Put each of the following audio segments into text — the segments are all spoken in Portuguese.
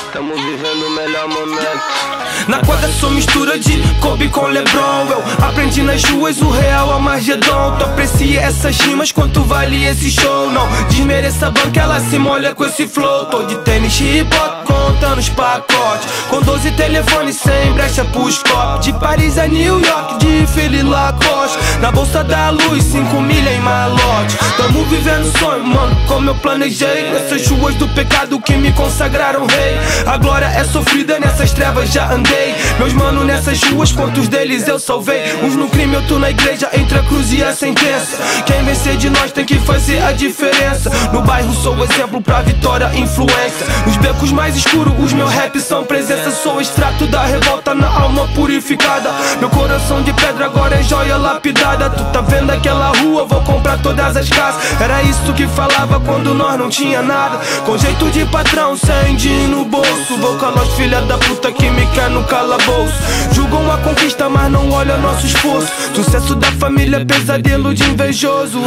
Tamo vivendo o melhor momento. Na quadra sou mistura de Kobe com LeBron. Eu aprendi nas ruas o real Armagedon. Tu aprecia essas rimas, quanto vale esse show? Não desmereça a banca, ela se molha com esse flow. Tô de tênis hip-hop, contando os pacotes, com 12 telefones sem brecha pros copos. De Paris a New York, de Philly Lacoste, na bolsa da luz, 5 milha em malote. Tamo vivendo sonho, mano, como eu planejei. Nessas ruas do pecado que me consagraram rei. A glória é sofrida, nessas trevas já andei. Meus mano nessas ruas, quantos deles eu salvei? Uns no crime, outro na igreja, entre a cruz e a sentença. Quem vencer de nós tem que fazer a diferença. No bairro sou exemplo pra vitória, influência. Nos becos mais escuros, os meus raps são presença. Sou extrato da revolta na alma purificada. Meu coração de pedra agora é joia lapidada. Tu tá vendo aquela rua, vou comprar todas as casas. Era isso que falava quando nós não tinha nada. Com jeito de patrão, sem dinheiro no bolso. Vou calar os filha da puta que me quer no calabouço. Julgam a conquista, mas não olha nosso esforço. Sucesso da família, pesadelo de invejoso.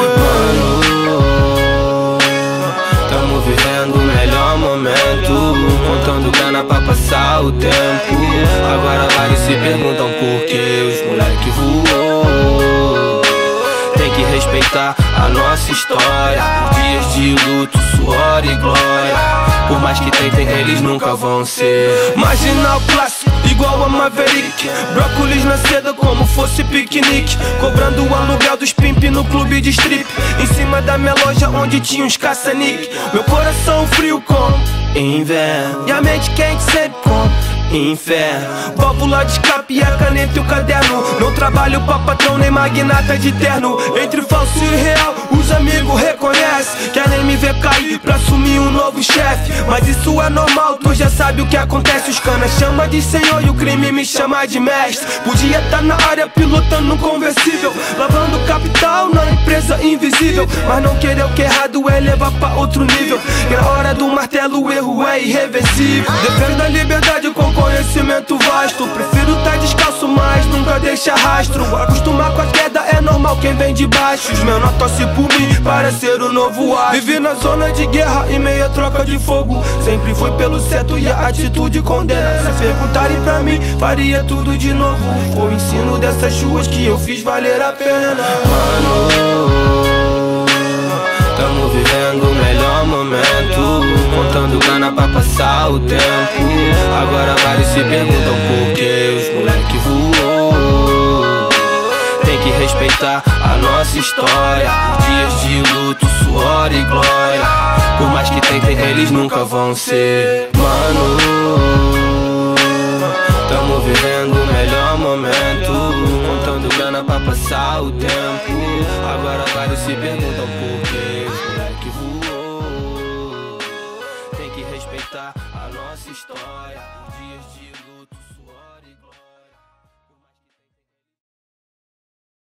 Tamo vivendo o melhor momento, contando grana pra passar o tempo. Agora vários se perguntam por que os moleque voou. Tem que respeitar a nossa história. Dias de luto, suor e glória. Por mais que tentem, eles nunca vão ser marginal clássico, igual a Maverick. Brócolis na seda como fosse piquenique. Cobrando o aluguel dos pimp no clube de strip. Em cima da minha loja onde tinha uns caça-nique. Meu coração frio como inverno, e a mente quente sempre como inferno. Válvula de escape e a caneta e o caderno. Não trabalho pra patrão nem magnata de terno. Entre falso e real, os amigos reconhecem. Querem me ver cair pra assumir um novo chefe. Mas isso é normal, tu já sabe o que acontece. Os canas chamam de senhor e o crime me chama de mestre. Podia tá na área pilotando um conversível, lavando capital na empresa invisível. Mas não querer o que é errado é levar pra outro nível. E na hora do martelo o erro é irreversível. Defendo a liberdade com conhecimento vasto. Prefiro tá descalço, mas nunca deixa rastro. Acostumar com a queda é normal, quem vem de baixo. Os meus não torcem por mim para ser o novo astro. Vivi na zona de guerra e meia troca de fogo. Sempre fui pelo certo e a atitude condena. Se perguntarem pra mim, faria tudo de novo. O ensino dessas ruas que eu fiz valer a pena. Mano, tamo vivendo o melhor momento, contando grana pra passar o tempo. Agora vários se perguntam por que os moleque voou. Tem que respeitar a nossa história. Dias de luto, suor e glória. Por mais que tentem, eles nunca vão ser. Mano, tamo vivendo o melhor momento, contando grana pra passar o tempo. Agora vários se perguntam por